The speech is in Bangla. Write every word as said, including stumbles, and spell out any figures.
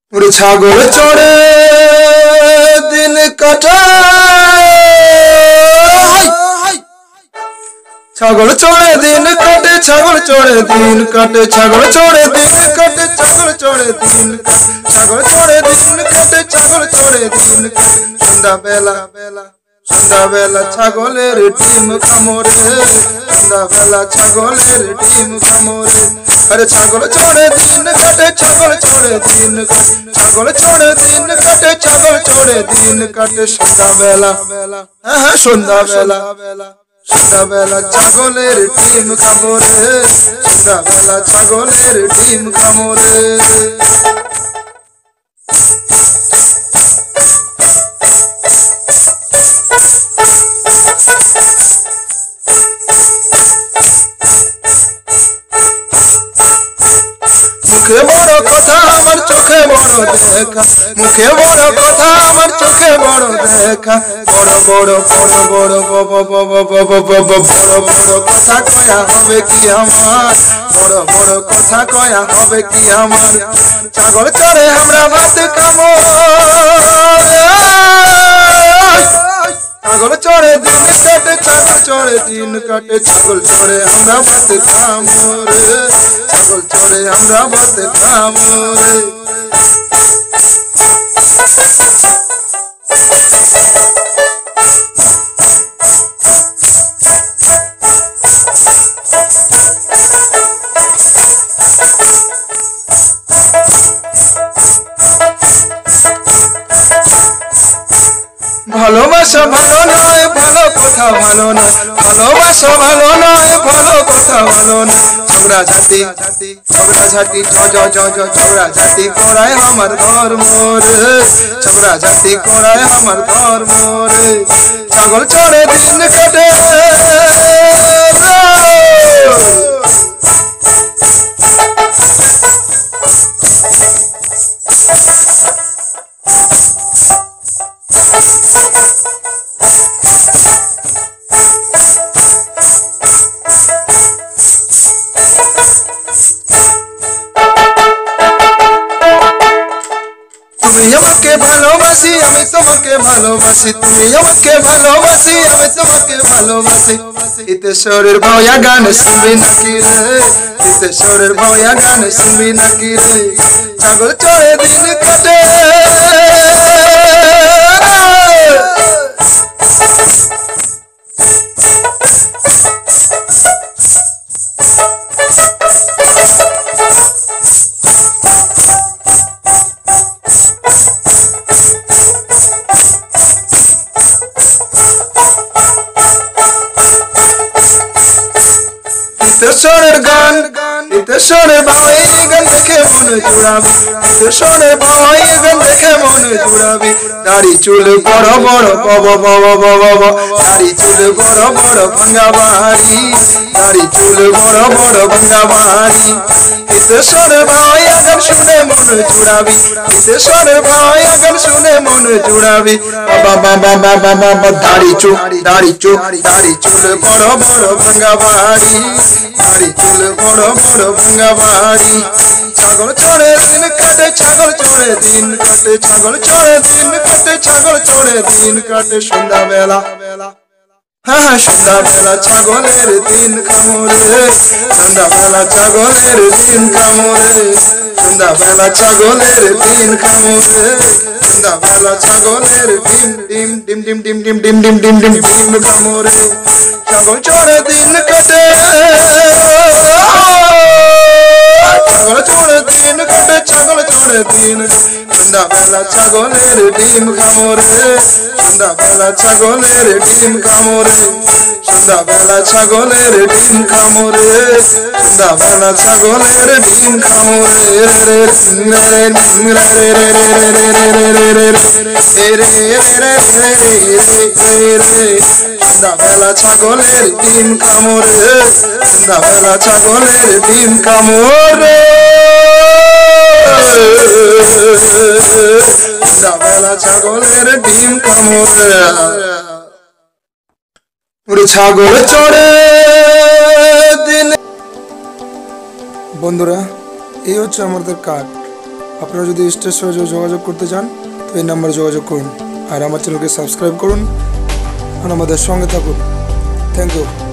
ওরে ছাগল চড়ে দিন কাটায়, ছাগল চড়ে দিন কাটে, ছাগল চড়ে দিন কাটে, ছাগল চড়ে দিন কাটে, ছাগল চড়ে দিন ছাগল চড়ে দিন কাটে, ছাগল চড়ে দিন সন্ধ্যা বেলা বেলা সন্ধ্যা বেলা ছাগলের ডিম কামড়ে, সন্ধ্যা বেলা ছাগলের ডিম কামড়ে। আরে ছাগল চড়ে দিন কাটে, ছাগল চড়ে দিন ছাগল চড়ে দিন কাটে, ছাগল চড়ে দিন কাটে সন্ধ্যা বেলা বেলা হ্যাঁ হ্যাঁ সন্ধ্যা বেলা বেলা সন্ধ্যা বেলা ছাগলের ডিম কামড়ে, সন্ধ্যা বেলা ছাগলের ডিম কামড়ে। মুখে বড় কথা আমার চোখে বড় দেখা, মুখে বড় কথা আমার চোখে বড় দেখা, বড় বড় বড় বড় বড় বড় কথা কয়া হবে কি আমার, বড় বড় কথা কয়া হবে কি আমার। ছাগল চড়ে আমরা ভাত খাবো, ছাগল চড়ে দিন কাটে, ছাগল চড়ে দিন কাটে, ছাগল চড়ে আমরা ভাত খাবো রে, ছাগল চড়ে আমরা ভাত খাবো রে। ভালোবাসা ভালো নয়, ভালো কথা ভালো নয়, ভালোবাসা ভালো নয়, ভালো কথা ভালো নয়। ঝগড়া ঝাঁটি ঝগড়া ঝাঁটি ঝ ঝ ঝ ঝ ঝগড়া ঝাঁটি করায় আমার ধর্ম রে, ঝগড়া ঝাঁটি করায় আমার ধর্ম রে। ছাগল চড়ে দিন কাটে তুমি আমাকে ভালোবাসি আমি তোমাকে ভালোবাসি, তুমি আমাকে ভালোবাসি আমি তোমাকে ভালোবাসি। ইতেশ্বরের ভয়া গান শুনবি নাকি রে, ইতেশ্বরের ভয়া গান শুনবি নাকি রে। ছাগল চড়ে দিন কাটে ইতেশ্বরের গান, ইতেশ্বরের ভাই গান দেখে মনে জুড়াবি, ইতেশ্বরের ভাই গান দেখে মনে জুড়াবি। দাড়ি চুল বড় বড় বব বব বব, দাড়ি চুল বড় বড় ভাঙ্গা বাড়ি, দাড়ি চুল বড় বড় ভাঙ্গা বাড়ি। ইতেশ্বরের ভাই গান শুনে মনে জুড়াবি, ইতেশ্বরের ভাই গান শুনে মনে জুড়াবি। বাবা বাবা বাবা বাবা দাড়ি চুল দাড়ি চুল দাড়ি চুল বড় বড় ভাঙ্গা বাড়ি, দাড়ি চুল বড় বড় ভাঙ্গা বাড়ি। ছাগল চড়ে দিন কাটে, ছাগল চড়ে দিন কাটে, ছাগল চড়ে দিন কাটে, ছাগল চড়ে দিন কাটে সন্ধ্যা বেলা বেলা হ্যাঁ হ্যাঁ সন্ধ্যা বেলা ছাগলের দিন কামড়ে, সন্ধ্যা বেলা ছাগলের দিন কামড়ে, সন্ধ্যা বেলা ছাগলের দিন কামড়ে, সন্ধ্যা বেলা ছাগলের ডিম ডিম ডিম ডিম ডিম ডিম ডিম ডিম ডিম ডিম ডিম কামড়ে। ছাগল চড়ে দিন কাটে, ছাগল চড়ে দিন কাটে, ছাগল চড়ে দিন সন্ধ্যা বেলা ছাগলের ডিম কামড়ে, সন্ধ্যা বেলা ছাগলের ডিম কামড়ে, সন্ধ্যা বেলা ছাগলের ডিম কামড়ে, সন্ধ্যা বেলা ছাগলের ডিম কামড়ে রে রে রে রে রে রে। সন্ধ্যা বেলা ছাগলের ডিম কামড়ে, সন্ধ্যা বেলা ছাগলের ডিম কামড়ে, সন্ধ্যা বেলা ছাগলের ডিম কামড়ে। ওরে ছাগল চড়ে দিন। বন্ধুরা এই হচ্ছে আমাদের কাঠ, আপনারা যদি স্টেজ সহ যোগাযোগ করতে চান তো এই নাম্বারে যোগাযোগ করুন আর আমার চ্যানেলকে সাবস্ক্রাইব করুন আর আমাদের সঙ্গে থাকুন। Thank you.